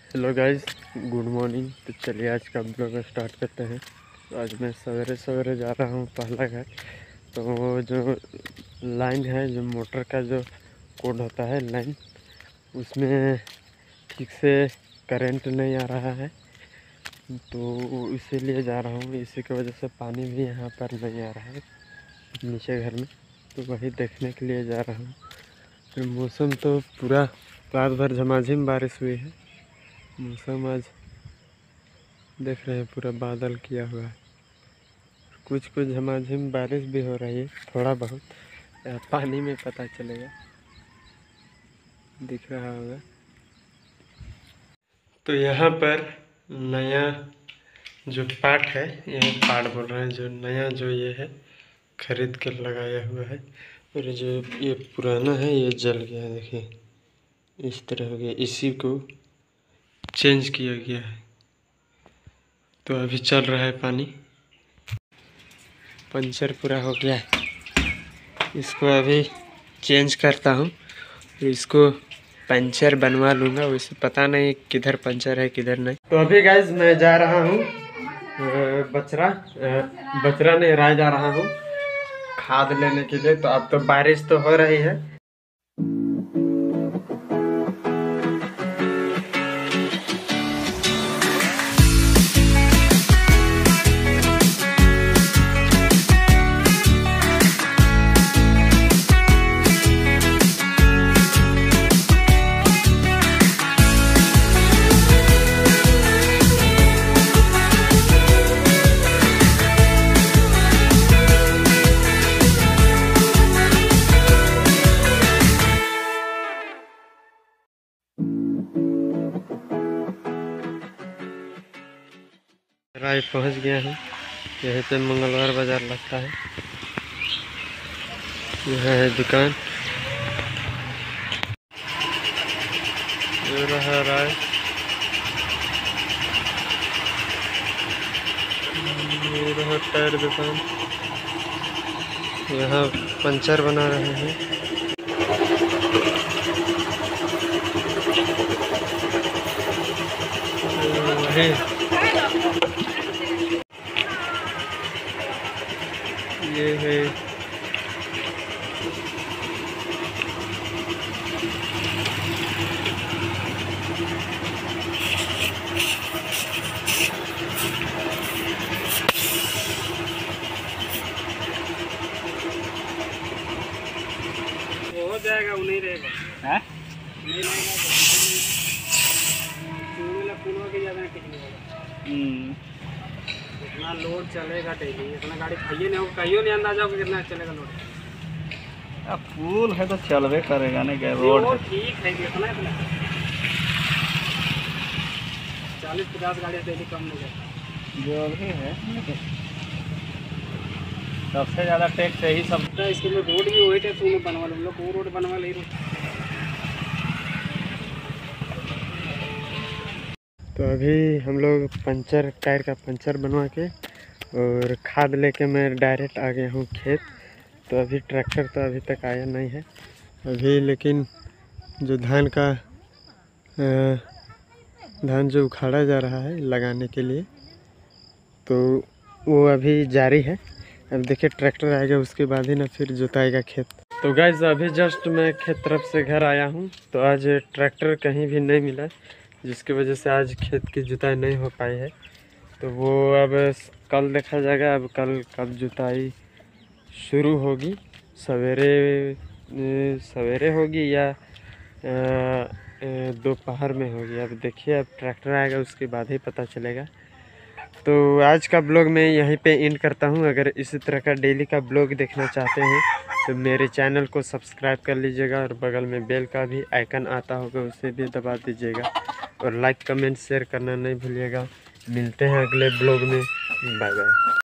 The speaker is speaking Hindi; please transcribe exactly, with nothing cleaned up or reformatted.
Hello guys, good morning. तो चलिए आज का ब्लॉग स्टार्ट करते हैं। तो आज मैं सवेरे सवेरे जा रहा हूँ पहला घर। तो वो जो लाइन है, जो मोटर का जो कोड होता है लाइन, उसमें ठीक से करंट नहीं आ रहा है, तो इसीलिए जा रहा हूँ। इसी की वजह से पानी भी यहाँ पर नहीं आ रहा है नीचे घर में, तो वही देखने के लिए जा रहा हूँ। फिर मौसम तो पूरा रात भर झमाझम बारिश हुई है। मौसम आज देख रहे हैं पूरा बादल किया हुआ है, कुछ कुछ झमाझम बारिश भी हो रही है, थोड़ा बहुत पानी में पता चलेगा, दिख रहा होगा। तो यहाँ पर नया जो पार्ट है, यह पार्ट बोल रहे हैं, जो नया जो ये है खरीद कर लगाया हुआ है, और जो ये पुराना है ये जल गया है। देखिए इस तरह हो गया, इसी को चेंज किया गया है। तो अभी चल रहा है पानी, पंचर पूरा हो गया है। इसको अभी चेंज करता हूँ, फिर इसको पंचर बनवा लूँगा। वैसे पता नहीं किधर पंचर है किधर नहीं। तो अभी गाइज मैं जा रहा हूँ बचरा बचरा ने राय जा रहा हूँ खाद लेने के लिए। तो अब तो बारिश तो हो रही है। राय पहुंच गया है। यहीं पे मंगलवार बाजार लगता है। यह है दुकान, ये रहा राय। ये रहा टायर दुकान। यहाँ पंचर बना रहे हैं। वही ये है हो जाएगा, वो नहीं रहेगा है? नहीं रहेगा तो के ज़्यादा टिकने वाला। इतना लोड चलेगा डेली, इतना गाड़ी खाइए नहीं होगा, कहियो नहीं अंदाजा होगा कितना चलेगा लोड। अब पुल है तो चलवे करेगा ना, क्या रोड है। ठीक है, इतना इतना चालीस पचास गाड़ी डेली कम नहीं जाता जो भी है। सबसे ज़्यादा टैक्स यही सब। इसके लिए रोड भी वही टैक्स उन्हें बनवा लो, हम लोग वो रोड बनवा ले। तो अभी हम लोग पंचर टायर का पंचर बनवा के और खाद लेके मैं डायरेक्ट आ गया हूँ खेत। तो अभी ट्रैक्टर तो अभी तक आया नहीं है अभी, लेकिन जो धान का धान जो उखाड़ा जा रहा है लगाने के लिए, तो वो अभी जारी है। अब देखिए ट्रैक्टर आएगा, उसके बाद ही ना फिर जोताएगा खेत। तो गाइस अभी जस्ट मैं खेत तरफ से घर आया हूँ। तो आज ट्रैक्टर कहीं भी नहीं मिला, जिसकी वजह से आज खेत की जुताई नहीं हो पाई है। तो वो अब कल देखा जाएगा। अब कल कब जुताई शुरू होगी, सवेरे सवेरे होगी या दोपहर में होगी। अब देखिए, अब ट्रैक्टर आएगा उसके बाद ही पता चलेगा। तो आज का ब्लॉग मैं यहीं पे एंड करता हूँ। अगर इसी तरह का डेली का ब्लॉग देखना चाहते हैं तो मेरे चैनल को सब्सक्राइब कर लीजिएगा, और बगल में बेल का भी आइकन आता होगा उसे भी दबा दीजिएगा, और लाइक कमेंट शेयर करना नहीं भूलिएगा। मिलते हैं अगले ब्लॉग में। Bye bye.